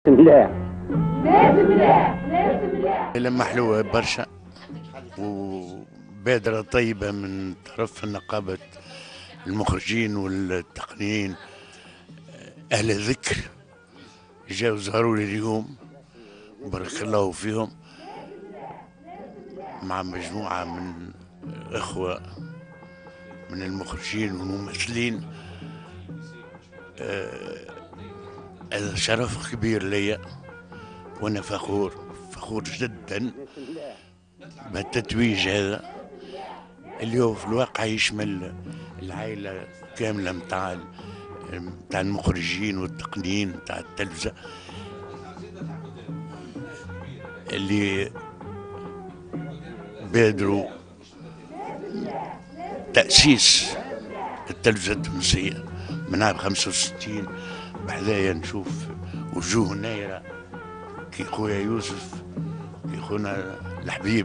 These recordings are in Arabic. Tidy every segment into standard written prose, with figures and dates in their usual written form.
لا لما حلوة برشا وبادرة طيبة من طرف نقابة المخرجين والتقنيين أهل الذكر جاوا ظهروا لي اليوم بارك الله فيهم مع مجموعة من إخوة من المخرجين والممثلين. هذا شرف كبير ليا وأنا فخور جدا بالتتويج هذا اللي هو في الواقع يشمل العائلة كاملة متاع المخرجين والتقنيين متاع التلفزة اللي بادروا تأسيس التلفزة التونسية من عام 65. بحذايا نشوف وجوه نايرة كي خويا يوسف كي خونا الحبيب،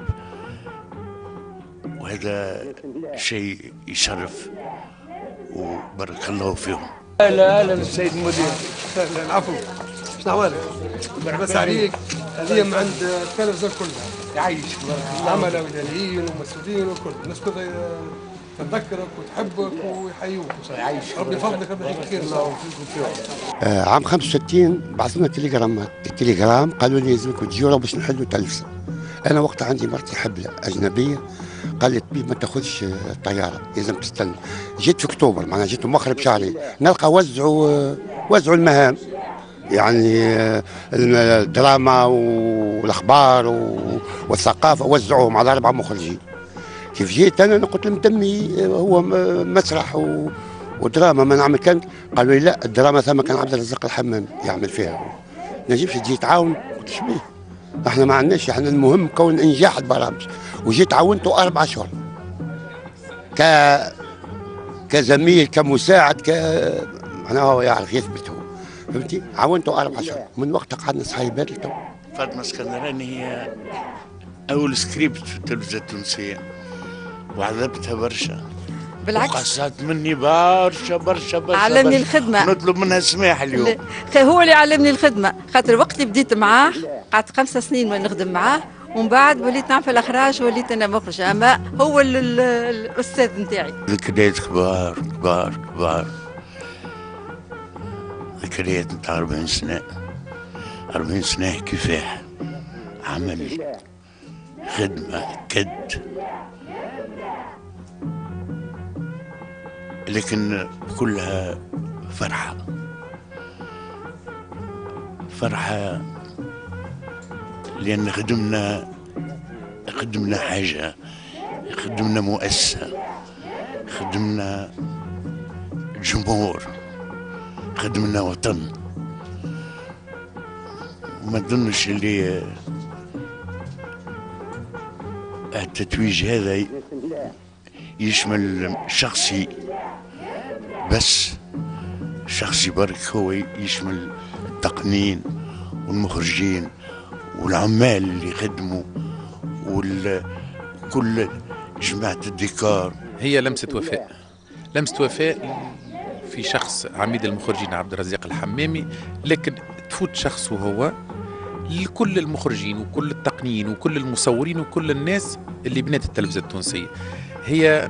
وهذا شيء يشرف وبارك الله فيهم. اهلا السيد المدير. اهلا العفو. شنو احوالك؟ لاباس عليك؟ هذه من عند التلفزه كلها. يعيشك العملاء والاداريين والمسؤولين والكل، الناس كلها تذكرك وتحبك ويحيوك. يعيشك ربي يفضلك ربي يعطيك خير. الله وفيكم فيهم. عام 65 بعثنا تليجرامات، التليجرام قالوا لي لازمكم تجيو باش نحلوا تلفزه. انا وقتها عندي مرتي حبله اجنبيه، قالت بي ما تاخذش الطياره لازم تستنى. جيت في اكتوبر معناها جيت مؤخر بشهرين نلقى وزعوا المهام، يعني الدراما والاخبار والثقافه وزعوهم على 4 مخرجين. كيف جيت انا قلت لهم تمي هو مسرح ودراما ما نعمل كان، قالوا لي لا الدراما ثم كان عبد الرزاق الحمامي يعمل فيها، نجمش تجي تعاون. قلت شبيه احنا ما عندناش، احنا المهم كون انجاح البرامج. وجيت عاونته 4 أشهر كزميل كمساعد معناها هو يعرف يثبت هو، فهمتي؟ عاونته 4 أشهر من وقتها قعدنا صحيبات لتو. فاطمة اسكندراني هي أول سكريبت في التلفزة التونسية وعذبتها برشا، بالعكس وقصت مني برشا علمني الخدمة، نطلب منها السماح اليوم. هو اللي علمني الخدمة، خاطر وقت اللي بديت معاه قعدت 5 سنين ما نخدم معاه، ومن بعد وليت نعمل في الإخراج وليت أنا مخرج، أما هو الأستاذ نتاعي. ذكريات كبار كبار كبار، ذكريات نتاع 40 سنة 40 سنة كفاح، عمل خدمة كد، لكن كلها فرحة لأن خدمنا حاجة، خدمنا مؤسسة، خدمنا جمهور، خدمنا وطن. وما نظنش اللي التتويج هذا يشمل شخصي بس، شخصي برك، هو يشمل التقنيين والمخرجين والعمال اللي يخدموا وكل جماعة الديكور. هي لمسة وفاء في شخص عميد المخرجين عبد الرزاق الحمامي، لكن تفوت شخصه هو لكل المخرجين وكل التقنيين وكل المصورين وكل الناس اللي بنات التلفزة التونسية. هي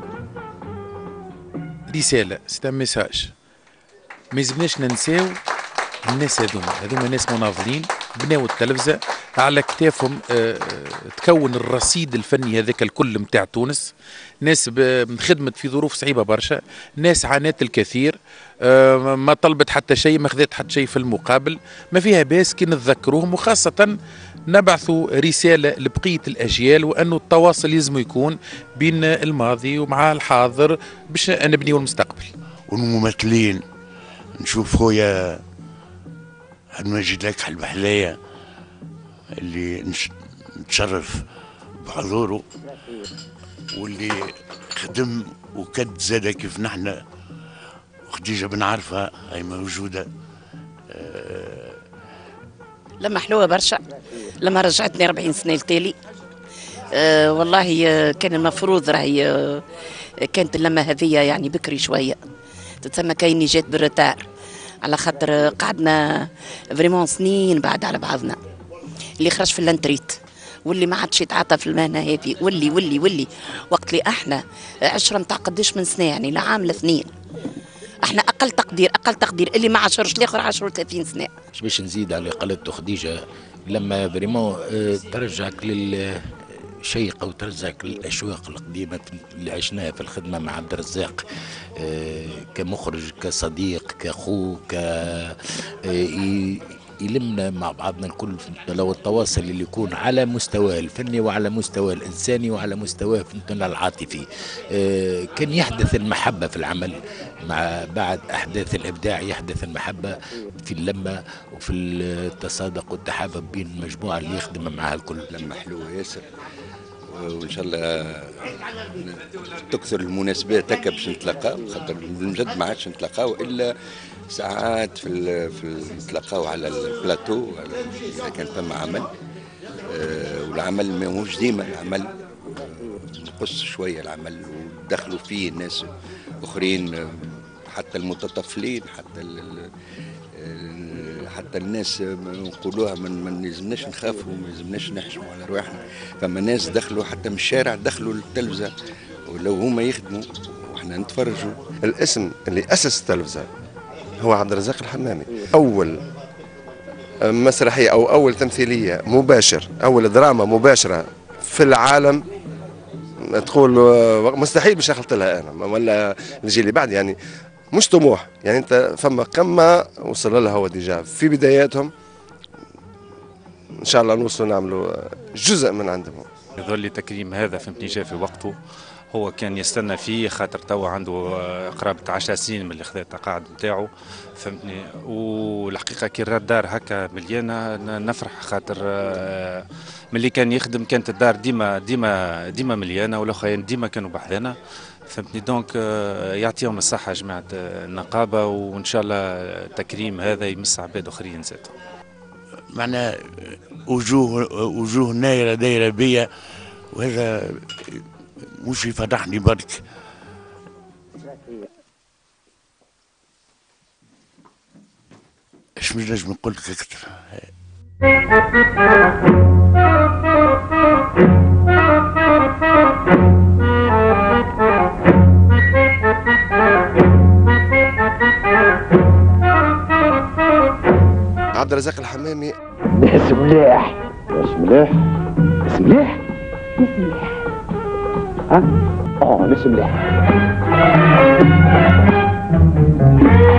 رسالة، ستا ميساج، ما يلزمناش ننساو الناس هذوما ناس مناضلين بناو التلفزة على كتافهم، تكون الرصيد الفني هذاك الكل متاع تونس. ناس خدمت في ظروف صعيبة برشا، ناس عانت الكثير، ما طلبت حتى شيء، ما خذت حتى شيء في المقابل. ما فيها باس كي نتذكروهم، وخاصة نبعثوا رسالة لبقية الأجيال، وأنه التواصل يلزم يكون بين الماضي ومع الحاضر باش نبنيو المستقبل. والممثلين نشوف خويا عبد المجيد لك البحذايا اللي نتشرف بحضوره، واللي خدم وكد زاده كيف نحن. خديجة بن عرفة هي موجودة. لما حلوة برشا، لما رجعتني 40 سنة التالي. والله كان المفروض راهي كانت اللمة هذية يعني بكري شوية، تتسمى كايني جات بالرتار على خاطر قعدنا فريمون سنين بعد على بعضنا. اللي خرج في اللانتريت واللي ما عادش يتعاطى في المهنه هذه واللي وقت اللي احنا عشره نتاع قداش من سنه، يعني لا عام لا اثنين، احنا اقل تقدير اللي ما عاشرش الاخر 10 30 سنه. باش نزيد على اللي قالته خديجه، لما فريمون ترجعك شيق وترجعك للاشواق القديمه اللي عشناها في الخدمه مع عبد الرزاق، كمخرج كصديق كاخو يلمنا مع بعضنا الكل. لو التواصل اللي يكون على مستواه الفني وعلى مستواه الانساني وعلى مستواه العاطفي، كان يحدث المحبه في العمل. مع بعد احداث الابداع يحدث المحبه في اللمه وفي التصادق والتحابب بين المجموعه اللي يخدم معها الكل. لما حلوه ياسر، وان شاء الله تكثر المناسبات هكا باش نتلاقاو، خاطر بجد ما عادش نتلاقاو الا ساعات في نتلاقاو على البلاتو اذا كان فما عمل، والعمل ماهوش ديما العمل، نقص شويه العمل ودخلوا فيه ناس اخرين، حتى المتطفلين، حتى الناس نقولوها ما نلزمناش نخافوا، ما لازمناش نحشموا على رواحنا. فما ناس دخلوا حتى من الشارع، دخلوا للتلفزه ولو هما يخدموا واحنا نتفرجوا. الاسم اللي اسس التلفزه هو عبد الرزاق الحمامي. اول مسرحيه او اول تمثيليه مباشر، اول دراما مباشره في العالم، تقول مستحيل باش دخلت لها انا ولا الجيل اللي بعد، يعني مش طموح، يعني انت فما كما وصل لها هو ديجا في بداياتهم، ان شاء الله نوصلوا نعملوا جزء من عندهم. يظل تكريم هذا فهمتني جاء في وقته، هو كان يستنى فيه خاطر توا عنده قرابة 10 سنين من اللي خذا التقاعد نتاعو فهمتني. والحقيقة كي الراد دار هكا مليانة نفرح، خاطر ملي كان يخدم كانت الدار ديما مليانة، والاخرين ديما كانوا بحذنا فهمتني. دونك يعطيهم الصحة جماعة النقابة، وإن شاء الله التكريم هذا يمس عباد آخرين زاد. معناها وجوه نايرة دايرة بيا، وهذا مش يفرحني برك. ايش مش نجم نقول لك اكثر. عبد الرزاق الحمامي ناس ملاح. ناس ملاح؟ ناس ملاح؟ ناس ملاح. ها؟ ناس ملاح.